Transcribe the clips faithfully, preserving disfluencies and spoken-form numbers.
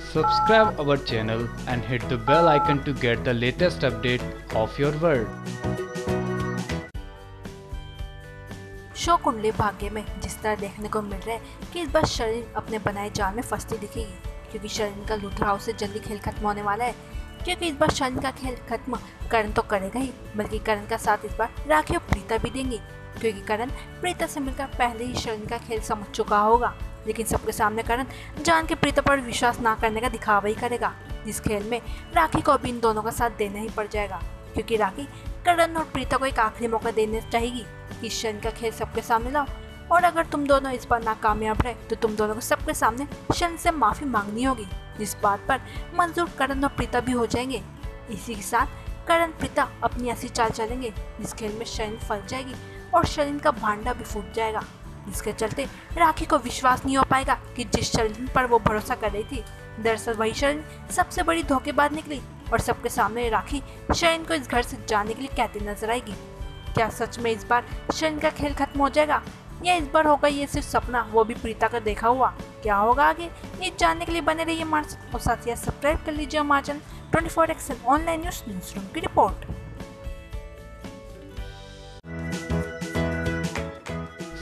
Subscribe our channel and hit the bell icon to get the latest update of your world. Show कुंडली भाग्य में जिस तरह देखने को मिल रहा है कि इस बार शरीर अपने बनाए जाल में फंसती दिखेगी, क्योंकि शरीर का लूथरा हाउस से जल्दी खेल खत्म होने वाला है। क्योंकि इस बार शरीर का खेल खत्म करण तो करेगा ही, बल्कि करण का साथ इस बार राखी और प्रीता भी देंगी, क्योंकि करण प्रीता से मिलकर पहले ही शरीर का खेल समझ चुका होगा। लेकिन सबके सामने करण जान के प्रीता पर विश्वास ना करने का दिखावा ही करेगा, जिस खेल में राखी को भी इन दोनों का साथ देना ही पड़ जाएगा, क्योंकि राखी करण और प्रीता को एक आखिरी मौका देना चाहेगी कि शरण का खेल सबके सामने लाओ, और अगर तुम दोनों इस बार नाकामयाब रहे तो तुम दोनों को सबके सामने शरण से माफ़ी मांगनी होगी। जिस बात पर मंजूर करण और प्रीता भी हो जाएंगे। इसी के साथ करण प्रीता अपनी ऐसी चाल चलेंगे जिस खेल में शरण फंस जाएगी और शरण का भांडा भी फूट जाएगा, जिसके चलते राखी को विश्वास नहीं हो पाएगा कि जिस शरण पर वो भरोसा कर रही थी, दरअसल वही शरण सबसे बड़ी धोखेबाज निकली और सबके सामने राखी शरण को इस घर से जाने के लिए कहती नजर आएगी। क्या सच में इस बार शरण का खेल खत्म हो जाएगा, या इस बार होगा ये सिर्फ सपना, वो भी प्रीता का देखा हुआ? क्या होगा आगे, ये जानने के लिए बने रहिए हमारे साथ और साथ ही सब्सक्राइब कर लीजिए हमारे channel twenty four X online news newsroom की रिपोर्ट।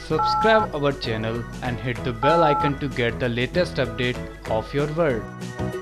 Subscribe our channel and hit the bell icon to get the latest update of your world.